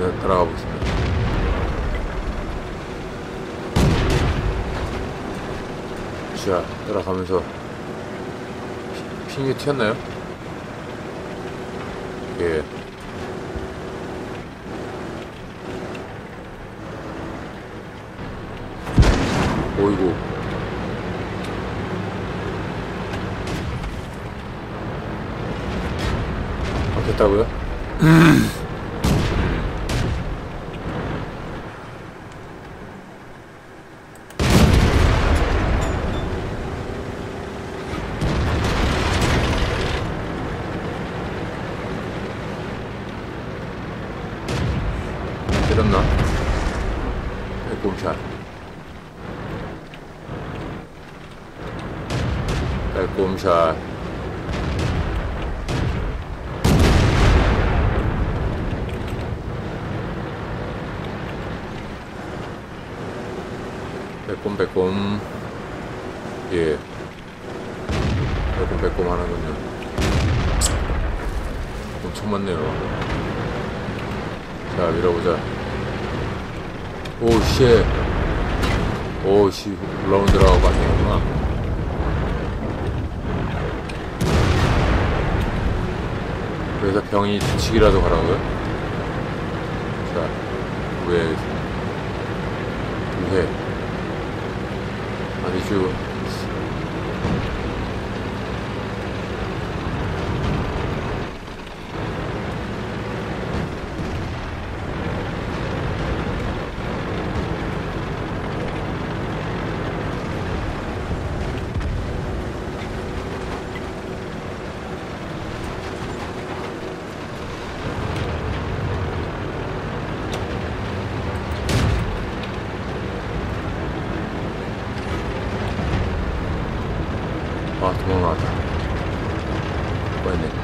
따라가 보겠습니다. 자, 따라가면서 핑이 튀었나요? 예. 오이고. 바뀌었다고요? 때렸나? 빼꼼샷. 빼꼼샷. 빼꼼. 예. 빼꼼 하는군요. 엄청 많네요. 자, 밀어보자. 오, 씨. 오, 씨. 올라오는 데라고 아니구나. 그래서 병이 뒤치기라도 가라고요? 자, 왜 아니죠. 아, 도망나왔다. 뭐였네.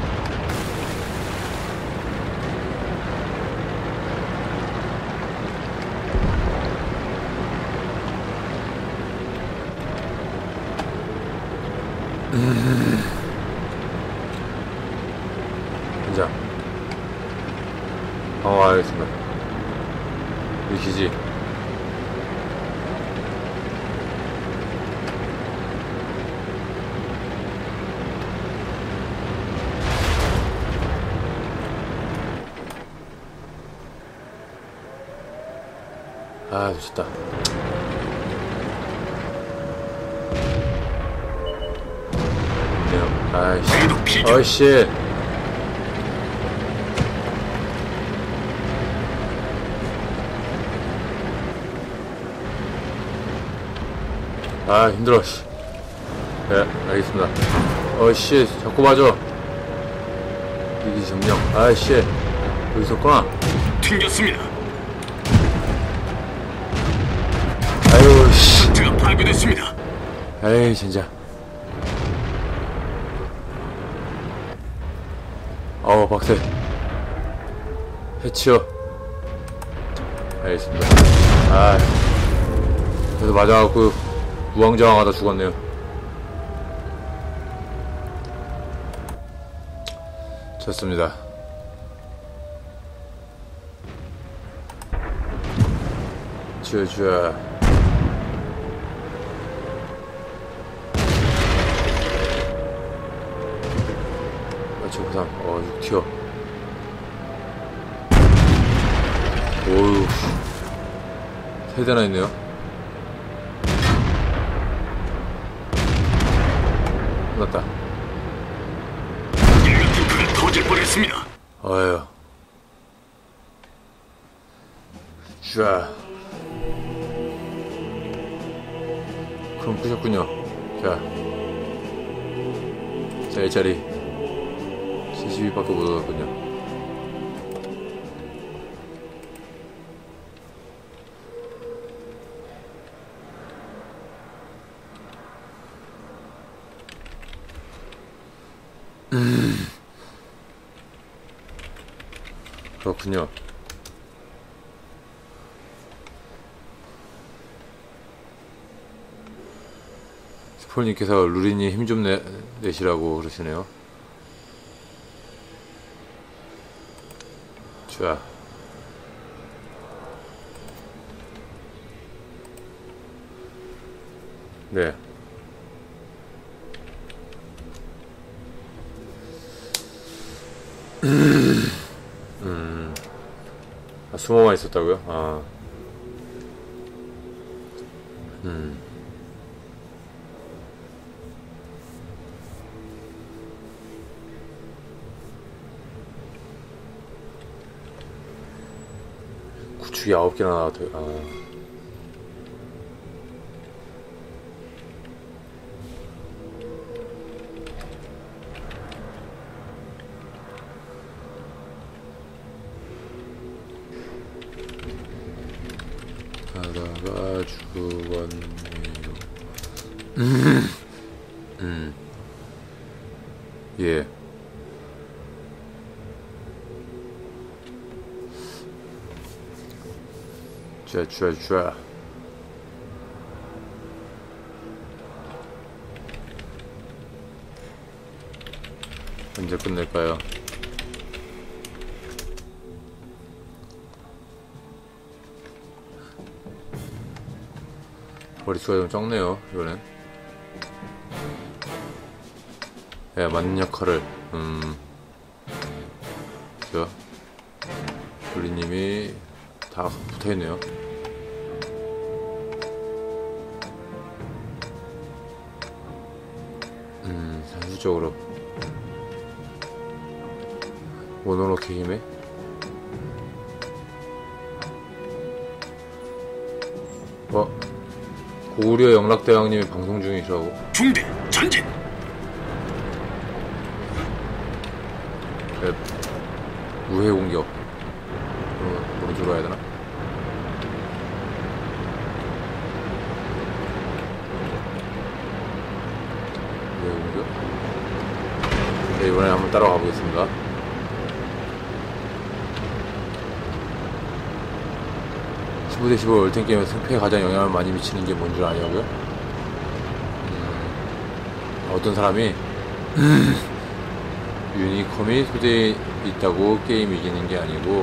자, 방어하겠습니다. 이기지. 아, 미쳤다. 아이씨. 어이씨. 아, 힘들어, 씨. 네, 알겠습니다. 어이씨, 자꾸 맞아. 이기 점령. 아이씨. 여기 있었구나. 튕겼습니다. 아유, 씨. 상태가 파괴됐습니다. 에이, 진짜. 어우, 박세. 해치워. 알겠습니다. 아, 그래서 맞아갖고 우왕좌왕하다 죽었네요. 좋습니다. 쥐어쥐어. 보상, 6티어. 오우, 3대나 있네요. 끝났다. 인간탱크가 터질 뻔했습니다. 어휴. 쥐아. 그럼 끄셨군요. 자. 자, 이 자리. 72밖에 못 얻었군요. 그렇군요. 스폴님께서 루리님 힘 좀 내시라고 그러시네요. 자, 네. 아, 숨어만 있었다고요? 아. 구축이 9개나 나왔대요. 아. 하다가 죽었네요. 예. 쥐야. 언제 끝낼까요? 머릿수가 좀 적네요, 이거는. 예, 맞는 역할을, 그죠? 블리님이 다 붙어있네요. 산수적으로. 모노노케 힘에? 고구려 영락대왕님이 방송 중이시라고. 중대 전진. 네. 무해 공격. 오른쪽으로 가야 되나? 무해 공격. 네, 이번에 한번 따라가 보겠습니다. 대 15 월텐게임에서 승패에 가장 영향을 많이 미치는 게 뭔 줄 아냐고요? 어떤 사람이 유니컴이 소재에 있다고 게임 이기는 게 아니고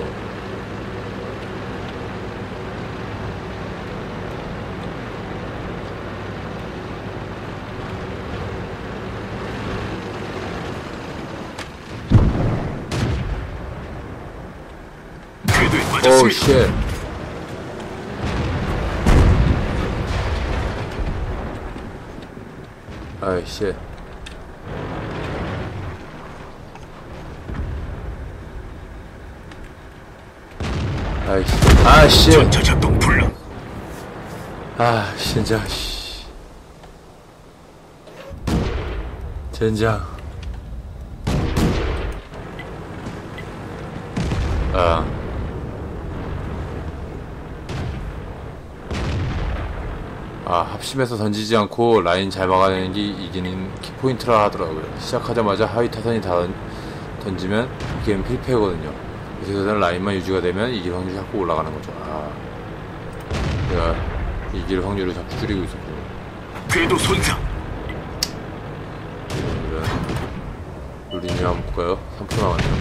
궤도에 빠졌습니다. 오우 쉣. 아이씨. 아이씨. 전차 작동 불능. 아, 진짜, 씨. 젠장. 합심해서 던지지 않고 라인 잘 막아내는 게 이기는 키포인트라 하더라고요. 시작하자마자 하위 타선이 다 던지면 게임 필패거든요. 그래서 라인만 유지가 되면 이길 확률이 자꾸 올라가는 거죠. 내가 이길 확률을 자꾸 줄이고 있었군요. 궤도 손상. 루리님 한번 볼까요? 3% 남았네요.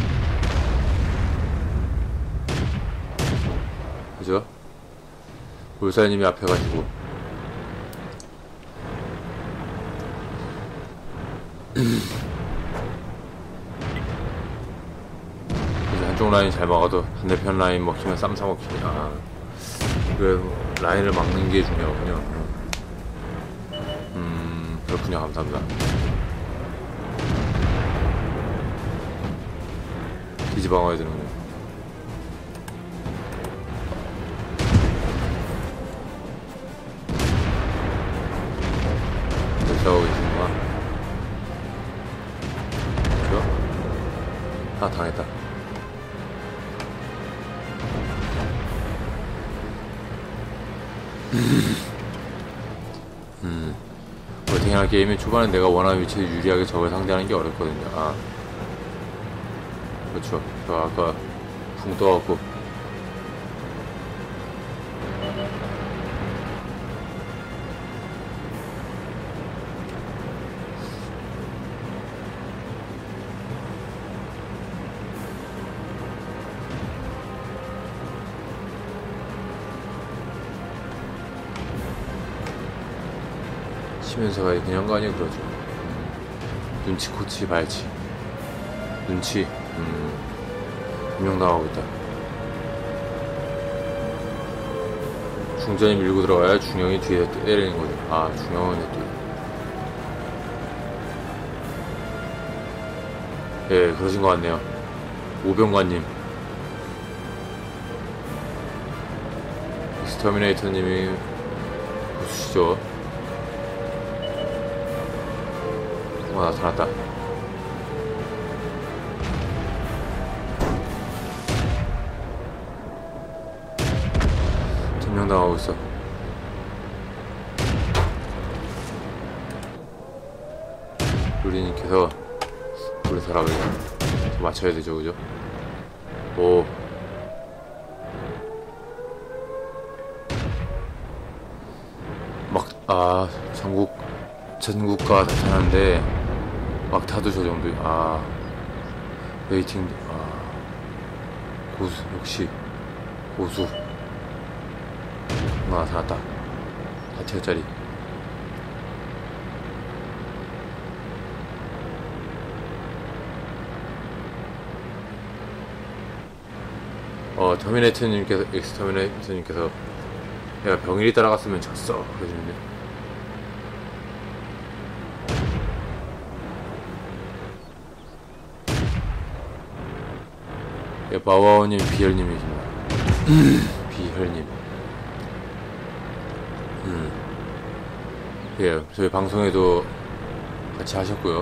그죠? 울사님이 앞에 가시고 이제 한쪽 라인 잘 막아도 반대편 라인 먹히면 쌈 사 먹히니. 그 라인을 막는 게 중요하군요. 그렇군요. 감사합니다. 기지 방어해야 되는군요. 싸우고 계시구나. 그죠? 당했다. 월탱이라는 게임이 초반에 내가 원하는 위치에 유리하게 적을 상대하는 게 어렵거든요. 그렇죠. 저 아까 붕 떠갖고 치면서가 그냥 거 아니야 그러죠. 눈치 코치 발치 눈치 임명당하고 있다. 중전이 밀고 들어가야 중형이 뒤에 때리는 거죠. 아 중형은 또 예 그러신 것 같네요. 오병관님 익스터미네이터님이 보수시죠. 나타났다. 점령당하고 있어. 루리님께서 우리 사람을 맞춰야 되죠, 그죠? 오. 전국가 나타나는데, 막타도 저 정도, 웨이팅, 고수, 역시, 고수. 나타났다. 4티어짜리. 엑스터미네이터님께서 내가 병일이 따라갔으면 졌어. 그러시는데. 예, 바와오님, 비혈님이십니다. 비혈님. 예, 저희 방송에도 같이 하셨고요.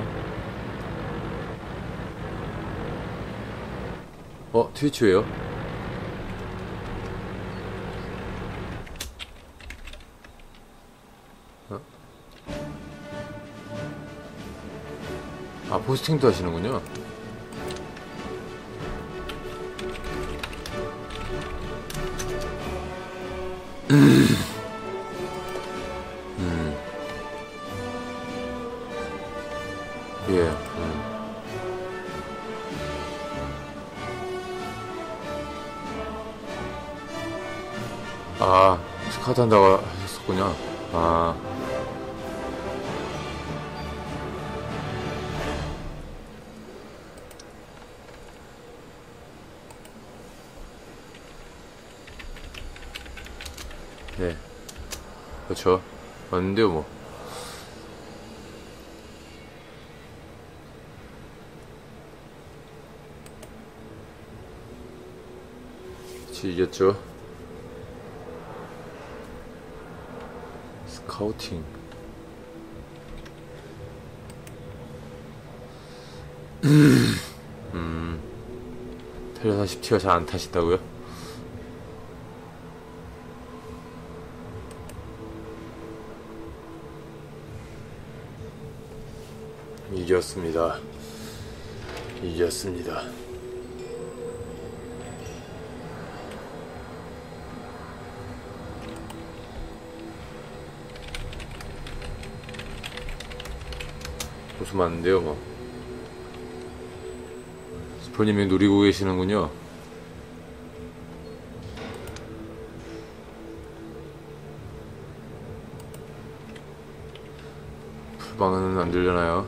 트위치예요? 포스팅도 하시는군요. 예. 스카우트 한다고 하셨었군요. 네. 그렇죠. 맞는데요, 뭐. 그치, 이겼죠. 스카우팅. 텔레사 10티가 잘 안 타신다고요? 이겼습니다. 고수 맞는데요, 뭐. 스포님이 노리고 계시는군요. 풀방은 안 들려나요?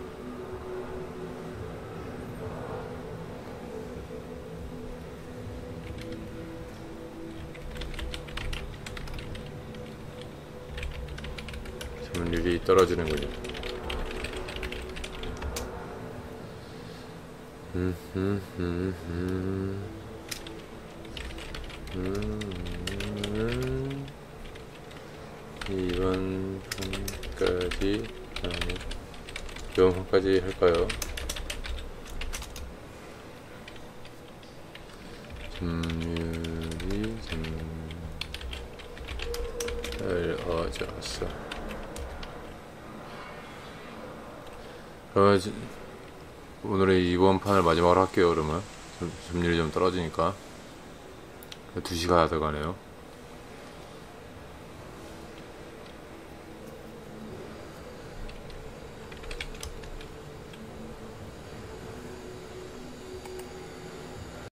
전율이 떨어지는군요. 이번 판까지 이번 판까지 할까요? 점유율이 떨어졌어. 그러면 오늘의 이번 판을 마지막으로 할게요. 그러면 점유율이 좀 떨어지니까 2시가 들어가네요.